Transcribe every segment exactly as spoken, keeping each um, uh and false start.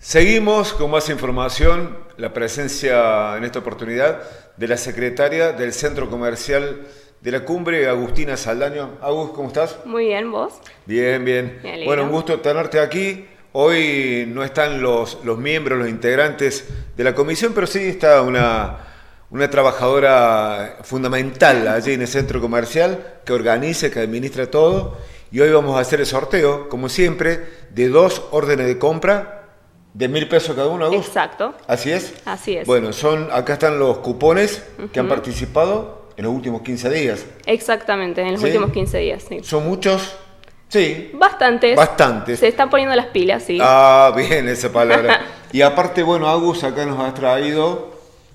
Seguimos con más información, la presencia en esta oportunidad de la secretaria del Centro Comercial de la Cumbre, Agustina Saldaño. Agus, ¿cómo estás? Muy bien, ¿vos? Bien, bien. Bueno, un gusto tenerte aquí. Hoy no están los, los miembros, los integrantes de la comisión, pero sí está una, una trabajadora fundamental allí en el Centro Comercial que organiza, que administra todo. Y hoy vamos a hacer el sorteo, como siempre, de dos órdenes de compra. ¿De mil pesos cada uno, Agus? Exacto. ¿Así es? Así es. Bueno, son, acá están los cupones uh-huh. que han participado en los últimos quince días. Exactamente, en los ¿Sí? últimos quince días, sí. ¿Son muchos? Sí. Bastantes. Bastantes. Se están poniendo las pilas, sí. Ah, bien esa palabra. Y aparte, bueno, Agus acá nos ha traído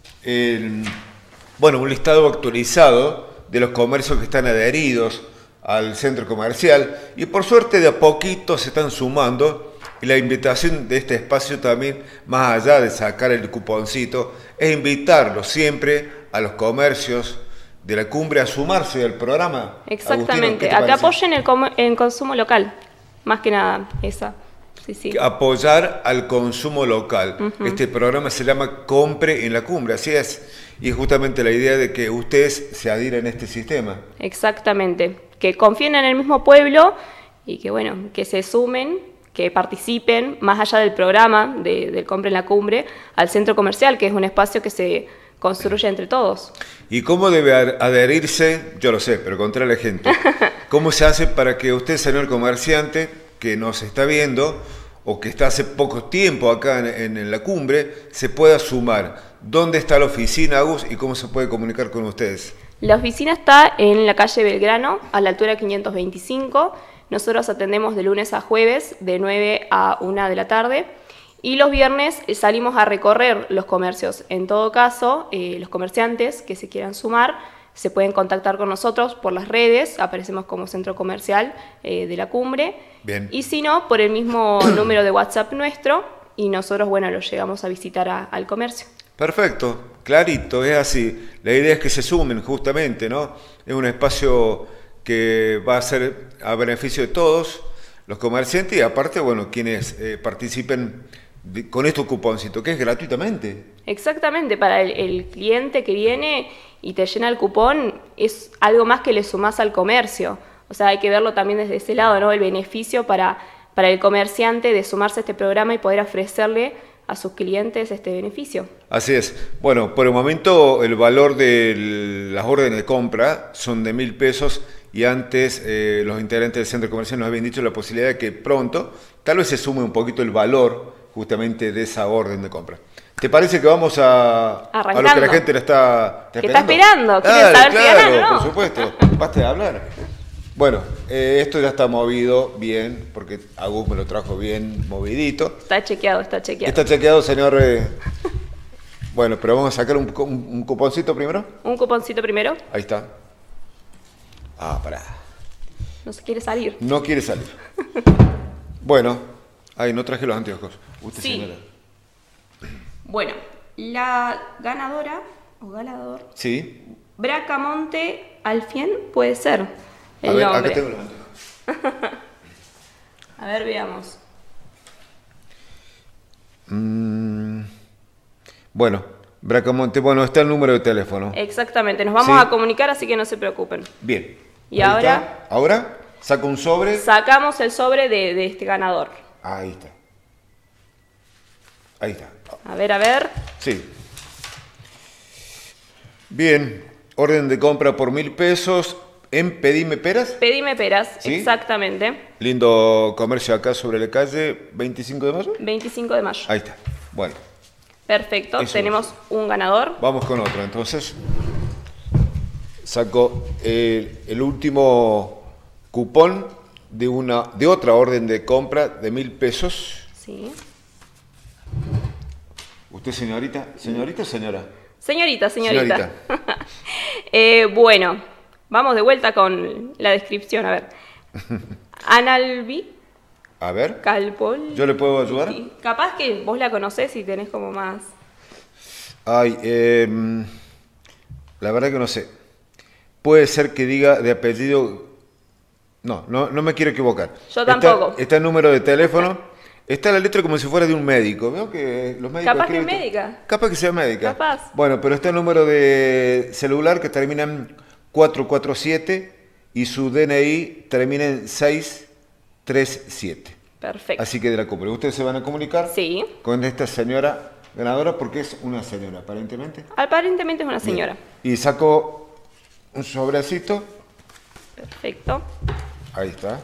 el, bueno, un listado actualizado de los comercios que están adheridos al centro comercial. Y por suerte de a poquito se están sumando. Y la invitación de este espacio también, más allá de sacar el cuponcito, es invitarlos siempre a los comercios de la cumbre a sumarse al programa. Exactamente, a que apoyen el, el consumo local, más que nada, esa. Sí, sí. Apoyar al consumo local. Uh-huh. Este programa se llama Compre en la Cumbre, así es. Y es justamente la idea de que ustedes se adhieran a este sistema. Exactamente, que confíen en el mismo pueblo y que, bueno, que se sumen, que participen, más allá del programa de, del Compre en la Cumbre, al centro comercial, que es un espacio que se construye entre todos. ¿Y cómo debe adherirse? Yo lo sé, pero contra la gente. ¿Cómo se hace para que usted, señor comerciante, que nos está viendo, o que está hace poco tiempo acá en, en la cumbre, se pueda sumar? ¿Dónde está la oficina, Agus, y cómo se puede comunicar con ustedes? La oficina está en la calle Belgrano, a la altura quinientos veinticinco. Nosotros atendemos de lunes a jueves, de nueve a una de la tarde, y los viernes salimos a recorrer los comercios. En todo caso, eh, los comerciantes que se quieran sumar se pueden contactar con nosotros por las redes, aparecemos como centro comercial eh, de la cumbre. Bien. Y si no, por el mismo número de WhatsApp nuestro, y nosotros, bueno, los llegamos a visitar a, al comercio. Perfecto, clarito, es así. La idea es que se sumen justamente, ¿no? Es un espacio que va a ser a beneficio de todos los comerciantes y aparte, bueno, quienes eh, participen de, con estos cuponcitos, que es gratuitamente. Exactamente, para el, el cliente que viene y te llena el cupón, es algo más que le sumás al comercio. O sea, hay que verlo también desde ese lado, ¿no? El beneficio para, para el comerciante de sumarse a este programa y poder ofrecerle a sus clientes este beneficio. Así es. Bueno, por el momento el valor de las órdenes de compra son de mil pesos y antes eh, los integrantes del centro comercial nos habían dicho la posibilidad de que pronto tal vez se sume un poquito el valor justamente de esa orden de compra. ¿Te parece que vamos a, a lo que la gente la está, está esperando? ¿Qué está esperando? ¿Quieres Dale, saber claro, si ganan o no? Por supuesto, basta de hablar. Bueno, eh, esto ya está movido bien, porque Agus me lo trajo bien movidito. Está chequeado, está chequeado. Está chequeado, señor. Eh... Bueno, pero vamos a sacar un, un, un cuponcito primero. ¿Un cuponcito primero? Ahí está. Ah, pará. No se quiere salir. No quiere salir. Bueno, ahí no traje los anteojos. Usted, sí. Señora. Bueno, la ganadora o ganador. Sí. Bracamonte Alfien puede ser. El a ver, nombre. acá tengo los anteojos. A ver, veamos. Mm, bueno, Bracamonte, bueno, está el número de teléfono. Exactamente, nos vamos ¿Sí? a comunicar, así que no se preocupen. Bien. Y ahora, está. ahora saco un sobre. Sacamos el sobre de, de este ganador. Ahí está. Ahí está. A ver, a ver. Sí. Bien, orden de compra por mil pesos. ¿En Pedime Peras? Pedime Peras, ¿Sí? Exactamente. Lindo comercio acá sobre la calle veinticinco de mayo. veinticinco de mayo. Ahí está. Bueno. Perfecto, Eso tenemos es. un ganador. Vamos con otro, entonces. Saco el, el último cupón de, una, de otra orden de compra de mil pesos. Sí. ¿Usted, señorita? ¿Señorita o señora? Señorita, señorita. Señorita. eh, bueno, vamos de vuelta con la descripción, a ver. Analbi. A ver. Calpol. ¿Yo le puedo ayudar? Sí. Capaz que vos la conocés y tenés como más... Ay, eh, la verdad que no sé. Puede ser que diga de apellido... No, no, no me quiero equivocar. Yo tampoco. Está, está el número de teléfono Está la letra como si fuera de un médico. Veo que los médicos Capaz que es escriben- médica. Capaz que sea médica. Capaz. Bueno, pero está el número de celular que termina en cuatro cuatro siete y su D N I termina en seis tres siete. Perfecto. Así que de la cumbre. Ustedes se van a comunicar Sí. con esta señora ganadora porque es una señora, aparentemente. Aparentemente es una señora. Bien. Y sacó un sobrecito. Perfecto. Ahí está.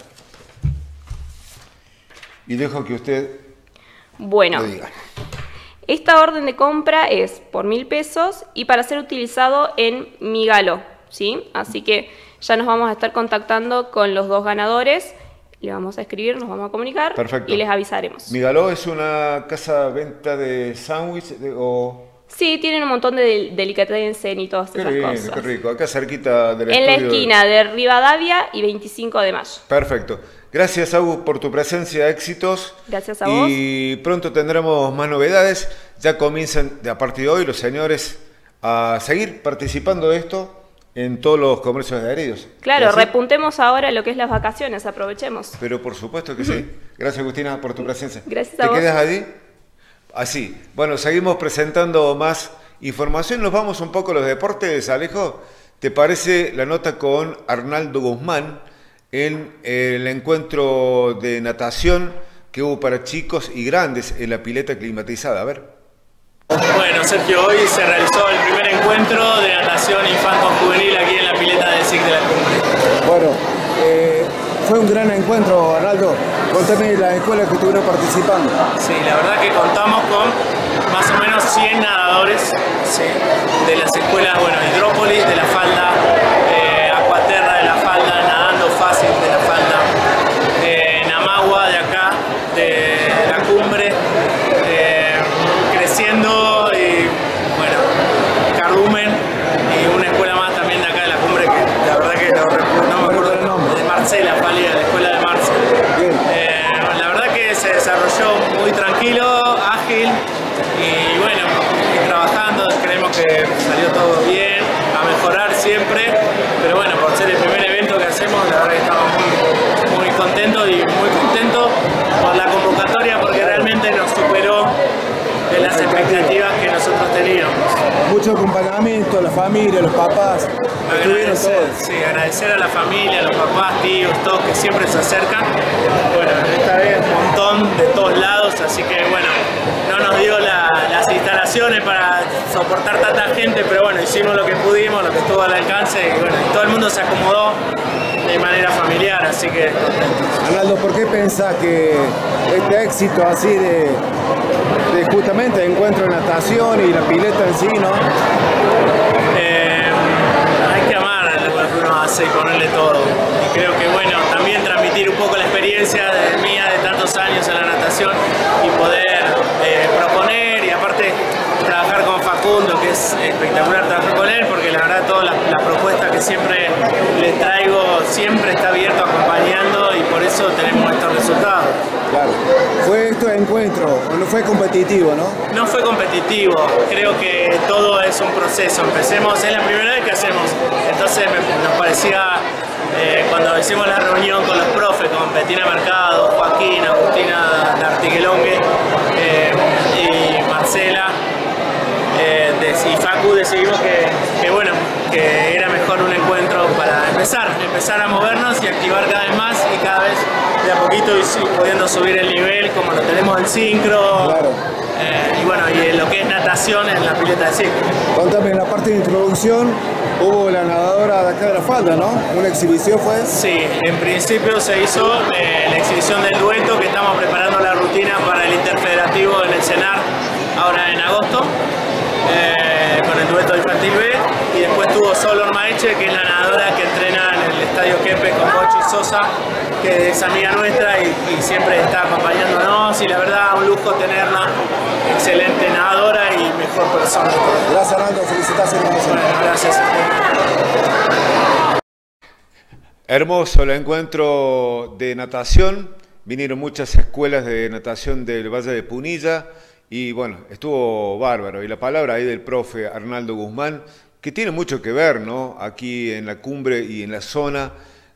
Y dejo que usted Bueno, lo diga. esta orden de compra es por mil pesos y para ser utilizado en Migalo, ¿sí? Así que ya nos vamos a estar contactando con los dos ganadores. Le vamos a escribir, nos vamos a comunicar. Perfecto. Y les avisaremos. Migaló es una casa de venta de sándwich de- o... Sí, tienen un montón de delicatessen y todas Qué esas lindo, cosas. qué rico. Acá cerquita del En la estudio de- esquina de Rivadavia y veinticinco de mayo. Perfecto. Gracias, Agus, por tu presencia, éxitos. Gracias a vos. Y pronto tendremos más novedades. Ya comienzan de a partir de hoy los señores a seguir participando de esto en todos los comercios adheridos. Claro, ¿Es así? repuntemos ahora lo que es las vacaciones, aprovechemos. Pero por supuesto que sí. Gracias, Agustina, por tu presencia. Gracias a ¿Te vos. quedas allí? Así. Bueno, seguimos presentando más información. Nos vamos un poco a los deportes, Alejo. ¿Te parece la nota con Arnaldo Guzmán en el encuentro de natación que hubo para chicos y grandes en la pileta climatizada? A ver. Bueno, Sergio, hoy se realizó el primer encuentro de natación infanto-juvenil aquí en la pileta del S I C de la Cumbre. Bueno, eh, fue un gran encuentro, Arnaldo. Contame las escuelas que estuvieron participando. Sí, la verdad que contamos con más o menos cien nadadores, ¿sí? De las escuelas, bueno, Hidrópolis, de la falda, eh, Aquaterra de la falda, Nadando Fácil de la falda, eh, Namagua de acá, de la Cumbre, eh, Creciendo y, bueno, Cardumen y una escuela más también de acá de la Cumbre que la verdad que no, no me acuerdo el nombre, de Marcela Palía, la escuela de Marcela. Bien. Eh, la verdad que se desarrolló muy tranquilo, ágil y bueno, y trabajando, creemos que salió todo bien, a mejorar siempre, pero bueno, por ser el primer evento que hacemos, la verdad que estamos muy, muy contentos y muy contentos por la convocatoria porque realmente nos superó de las expectativas que nosotros teníamos. Mucho acompañamiento, la familia, los papás, estuvieron Agradecer, todos. sí, agradecer a la familia, a los papás, tíos, todos que siempre se acercan. Bueno, esta vez un montón de todos lados, así que bueno, no nos dio la- las instalaciones para soportar tanta gente, pero bueno, hicimos lo que pudimos, lo que estuvo al alcance y bueno, y todo el mundo se acomodó de manera familiar, así que contentos. Arnaldo, ¿por qué pensás que este éxito así de, de justamente encuentro de natación y la pileta en sí, ¿no? Eh, hay que amar lo que uno hace y ponerle todo. Y creo que bueno, también transmitir un poco la experiencia de mía de tantos años en la natación y poder eh, proponer y aparte trabajar con Facundo, que es espectacular trabajar con él, porque la verdad toda la, la propuesta que siempre les traigo siempre está abierto, acompañando y por eso tenemos estos resultados. Claro. Fue esto de encuentro, no fue competitivo, ¿no? No fue competitivo, creo que todo es un proceso. Empecemos, es la primera vez que hacemos, entonces me- nos parecía, eh, cuando hicimos la reunión con los profes, con Betina Mercado, Joaquín, Agustina Nartiguelongue eh, y Marcela, eh, de- y Facu, decidimos que, que bueno, que era mejor un encuentro para empezar, empezar a movernos y activar cada vez más y cada vez de a poquito y sí, pudiendo subir el nivel como lo tenemos en sincro. Claro. Eh, y bueno, y en lo que es natación en la pileta de sincro. Contame, en la parte de introducción hubo la nadadora de acá de la falda, ¿no? Una exhibición fue. Sí, en principio se hizo eh, la exhibición del dueto, que estamos preparando la rutina para el interfederativo en el CENAR ahora en agosto, eh, con el dueto infantil B, y después tuvo Sol Ormaeche, que es la nadadora que entrena en el Estadio Quepe con Bochi Sosa, que es amiga nuestra y, y siempre está acompañándonos, y la verdad un lujo tenerla, excelente nadadora y mejor persona. Gracias, Arnaldo, felicitaciones. Bueno, gracias. Hermoso el encuentro de natación. Vinieron muchas escuelas de natación del Valle de Punilla y bueno, estuvo bárbaro. Y la palabra ahí del profe Arnaldo Guzmán, que tiene mucho que ver, ¿no? Aquí en la cumbre y en la zona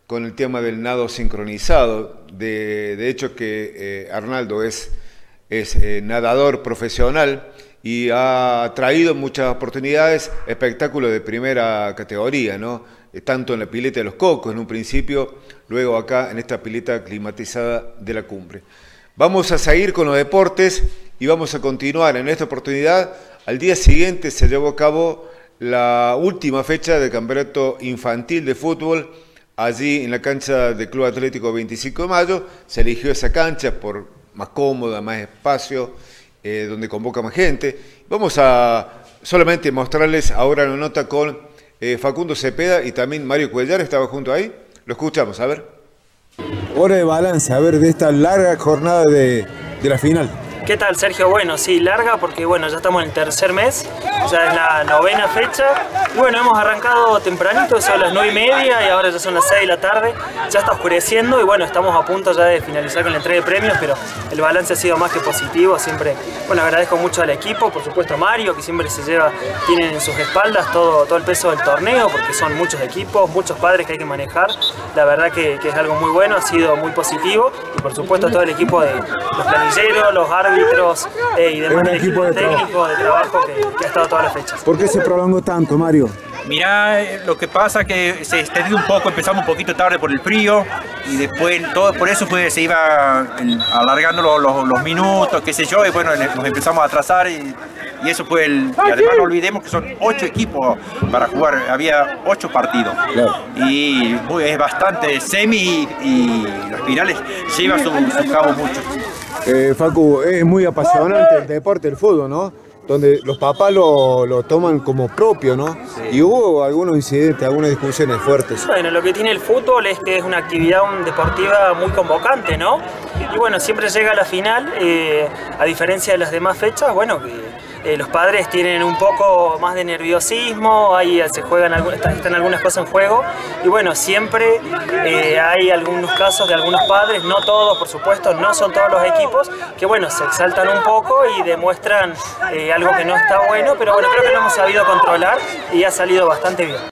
con el tema del nado sincronizado. De, de hecho que eh, Arnaldo es, es eh, nadador profesional y ha traído muchas oportunidades, espectáculos de primera categoría, ¿no? Tanto en la pileta de los Cocos en un principio, luego acá en esta pileta climatizada de la Cumbre. Vamos a seguir con los deportes y vamos a continuar en esta oportunidad. Al día siguiente se llevó a cabo la última fecha del campeonato infantil de fútbol, allí en la cancha del Club Atlético veinticinco de mayo. Se eligió esa cancha por más cómoda, más espacio, eh, donde convoca más gente. Vamos a solamente mostrarles ahora una nota con eh, Facundo Cepeda y también Mario Cuellar, estaba junto ahí. Lo escuchamos, a ver. Hora de balance, a ver, de esta larga jornada de, de la final. ¿Qué tal, Sergio? Bueno, sí, larga porque bueno, ya estamos en el tercer mes, ya es la novena fecha. Y bueno, hemos arrancado tempranito, son las nueve y media y ahora ya son las seis de la tarde. Ya está oscureciendo y bueno, estamos a punto ya de finalizar con la entrega de premios, pero el balance ha sido más que positivo. Siempre, bueno, agradezco mucho al equipo, por supuesto a Mario, que siempre se lleva, tienen en sus espaldas todo, todo el peso del torneo, porque son muchos equipos, muchos padres que hay que manejar. La verdad que, que es algo muy bueno, ha sido muy positivo. Y por supuesto todo el equipo de los planilleros, los árbitros, Eh, y demás, el equipo de técnico de trabajo que, que ha estado todas las fechas. ¿Por qué se prolongó tanto, Mario? Mirá, lo que pasa es que se extendió un poco, empezamos un poquito tarde por el frío y después todo por eso fue, se iba alargando los, los, los minutos, qué sé yo, y bueno, nos empezamos a atrasar y, y eso fue el... Y además no olvidemos que son ocho equipos para jugar, había ocho partidos. Claro. Y es bastante semi y, y los finales lleva su, su cabo mucho. Eh, Facu, es muy apasionante el deporte, el fútbol, ¿no? Donde los papás lo, lo toman como propio, ¿no? Sí. Y hubo algunos incidentes, algunas discusiones fuertes. Bueno, lo que tiene el fútbol es que es una actividad deportiva muy convocante, ¿no? Y bueno, siempre llega a la final, eh, a diferencia de las demás fechas, bueno, que eh, los padres tienen un poco más de nerviosismo, ahí se juegan, están algunas cosas en juego, y bueno, siempre eh, hay algunos casos de algunos padres, no todos, por supuesto, no son todos los equipos, que bueno, se exaltan un poco y demuestran eh, algo que no está bueno, pero bueno, creo que lo hemos sabido controlar y ha salido bastante bien.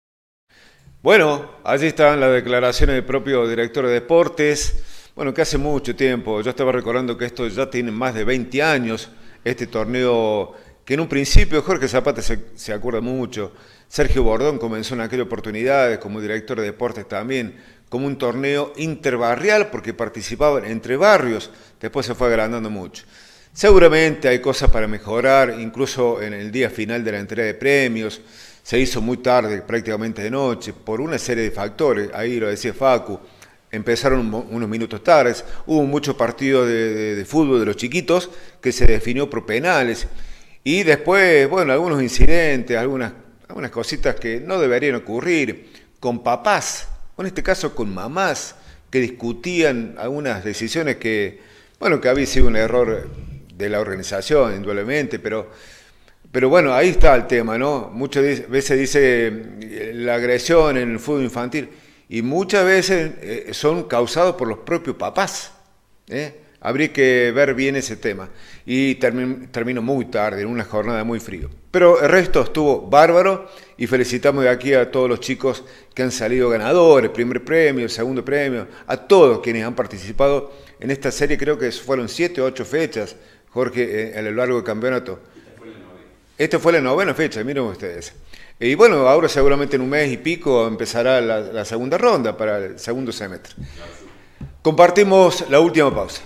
Bueno, allí están las declaraciones del propio director de deportes. Bueno, que hace mucho tiempo, yo estaba recordando que esto ya tiene más de veinte años, este torneo que en un principio Jorge Zapata se, se acuerda mucho, Sergio Bordón comenzó en aquella oportunidad como director de deportes también, como un torneo interbarrial porque participaban entre barrios, después se fue agrandando mucho. Seguramente hay cosas para mejorar, incluso en el día final de la entrega de premios, se hizo muy tarde, prácticamente de noche, por una serie de factores, ahí lo decía Facu, empezaron unos minutos tardes, hubo muchos partidos de, de, de fútbol de los chiquitos que se definió por penales, y después, bueno, algunos incidentes, algunas, algunas cositas que no deberían ocurrir, con papás, o en este caso con mamás, que discutían algunas decisiones que, bueno, que había sido un error de la organización, indudablemente, pero... Pero bueno, ahí está el tema, ¿no? Muchas veces dice la agresión en el fútbol infantil y muchas veces eh, son causados por los propios papás. ¿eh? Habría que ver bien ese tema. Y termin, terminó muy tarde, en una jornada muy frío. Pero el resto estuvo bárbaro y felicitamos de aquí a todos los chicos que han salido ganadores, primer premio, segundo premio, a todos quienes han participado en esta serie. Creo que fueron siete o ocho fechas, Jorge, eh, a lo largo del campeonato. Esta fue la novena fecha, miren ustedes. Y bueno, ahora seguramente en un mes y pico empezará la, la segunda ronda para el segundo semestre. Compartimos la última pausa.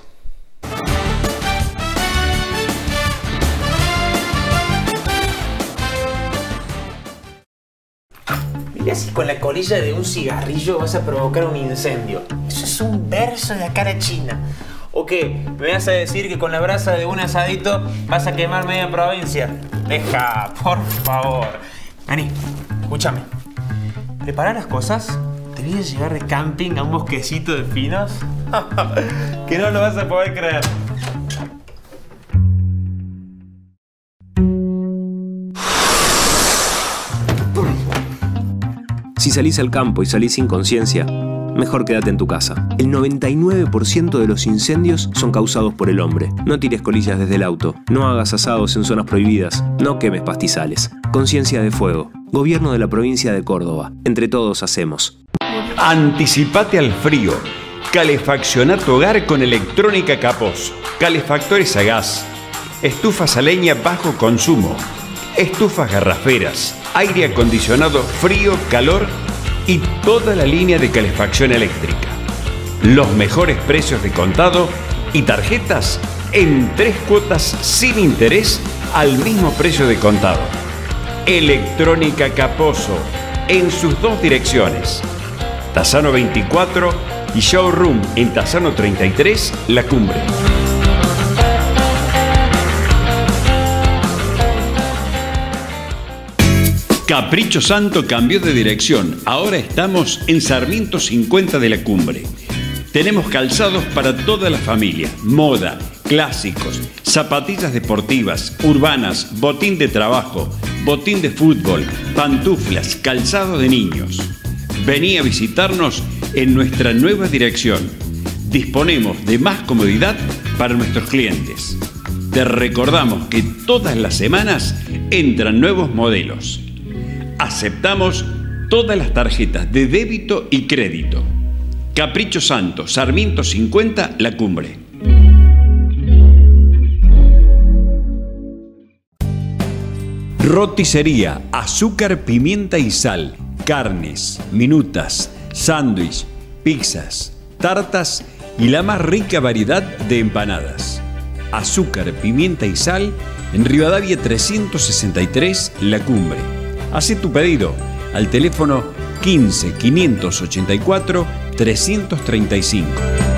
Mirá si con la colilla de un cigarrillo vas a provocar un incendio. Eso es un verso de la cara china. ¿O qué? ¿Me vas a decir que con la brasa de un asadito vas a quemar media provincia? Deja, por favor. Vení, escúchame. Prepara las cosas. Te voy a llevar de camping a un bosquecito de pinos que no lo vas a poder creer. Si salís al campo y salís sin conciencia, mejor quédate en tu casa. El noventa y nueve por ciento de los incendios son causados por el hombre. No tires colillas desde el auto, no hagas asados en zonas prohibidas, no quemes pastizales. Conciencia de fuego. Gobierno de la provincia de Córdoba. Entre todos hacemos. Anticipate al frío. Calefacciona tu hogar con Electrónica Capozzo. Calefactores a gas, estufas a leña bajo consumo, estufas garraferas, aire acondicionado frío, calor y toda la línea de calefacción eléctrica. Los mejores precios de contado y tarjetas en tres cuotas sin interés al mismo precio de contado. Electrónica Capozzo en sus dos direcciones, Tazzano veinticuatro y Showroom en Tazzano treinta y tres, La Cumbre. Capricho Santo cambió de dirección. Ahora estamos en Sarmiento cincuenta de La Cumbre. Tenemos calzados para toda la familia, moda, clásicos, zapatillas deportivas, urbanas, botín de trabajo, botín de fútbol, pantuflas, calzado de niños. Vení a visitarnos en nuestra nueva dirección. Disponemos de más comodidad para nuestros clientes. Te recordamos que todas las semanas entran nuevos modelos. Aceptamos todas las tarjetas de débito y crédito. Capricho Santo, Sarmiento cincuenta, La Cumbre. Roticería, azúcar, pimienta y sal, carnes, minutas, sándwich, pizzas, tartas y la más rica variedad de empanadas. Azúcar, pimienta y sal en Rivadavia trescientos sesenta y tres, La Cumbre. Haz tu pedido al teléfono quince, quinientos ochenta y cuatro, trescientos treinta y cinco.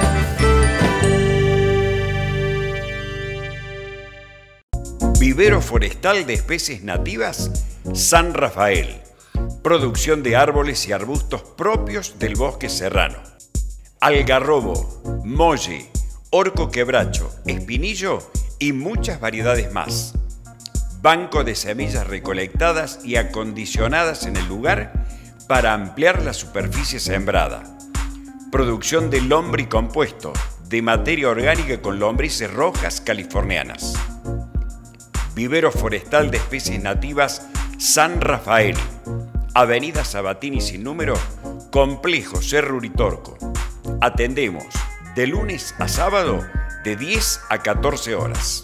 Vivero forestal de especies nativas San Rafael. Producción de árboles y arbustos propios del bosque serrano. Algarrobo, molle, orco quebracho, espinillo y muchas variedades más. Banco de semillas recolectadas y acondicionadas en el lugar para ampliar la superficie sembrada. Producción de lombricompuesto, de materia orgánica con lombrices rojas californianas. Vivero forestal de especies nativas San Rafael. Avenida Sabatini sin número, Complejo Cerro Uritorco. Atendemos de lunes a sábado de diez a catorce horas.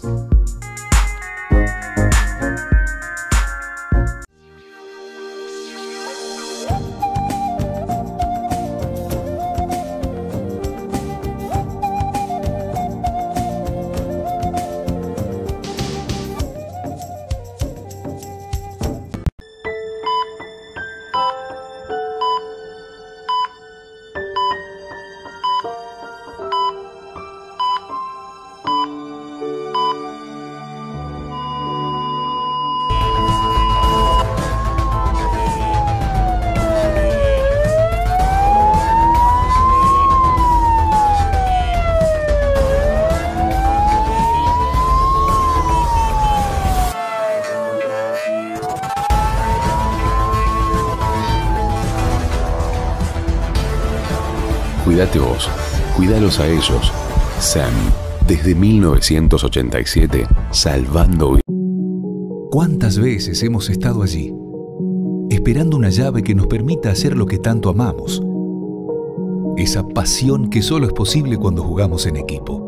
Cuídate vos, cuídalos a ellos. S A M, desde mil novecientos ochenta y siete, salvando vidas. ¿Cuántas veces hemos estado allí, esperando una llave que nos permita hacer lo que tanto amamos? Esa pasión que solo es posible cuando jugamos en equipo.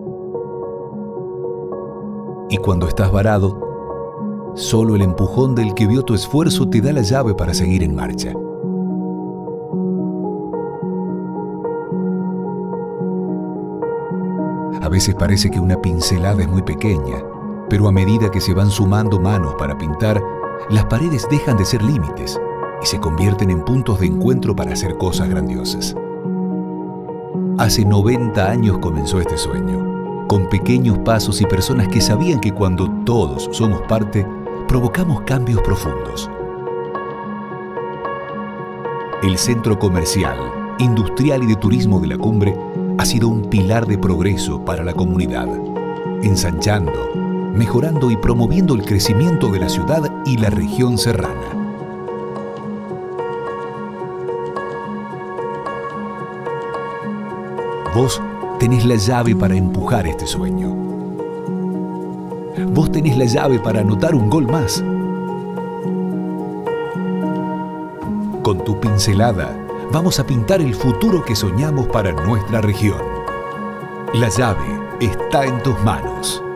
Y cuando estás varado, solo el empujón del que vio tu esfuerzo te da la llave para seguir en marcha. A veces parece que una pincelada es muy pequeña, pero a medida que se van sumando manos para pintar, las paredes dejan de ser límites y se convierten en puntos de encuentro para hacer cosas grandiosas. Hace noventa años comenzó este sueño, con pequeños pasos y personas que sabían que cuando todos somos parte, provocamos cambios profundos. El Centro Comercial, Industrial y de Turismo de La Cumbre ha sido un pilar de progreso para la comunidad, ensanchando, mejorando y promoviendo el crecimiento de la ciudad y la región serrana. Vos tenés la llave para empujar este sueño. Vos tenés la llave para anotar un gol más. Con tu pincelada, vamos a pintar el futuro que soñamos para nuestra región. La llave está en tus manos.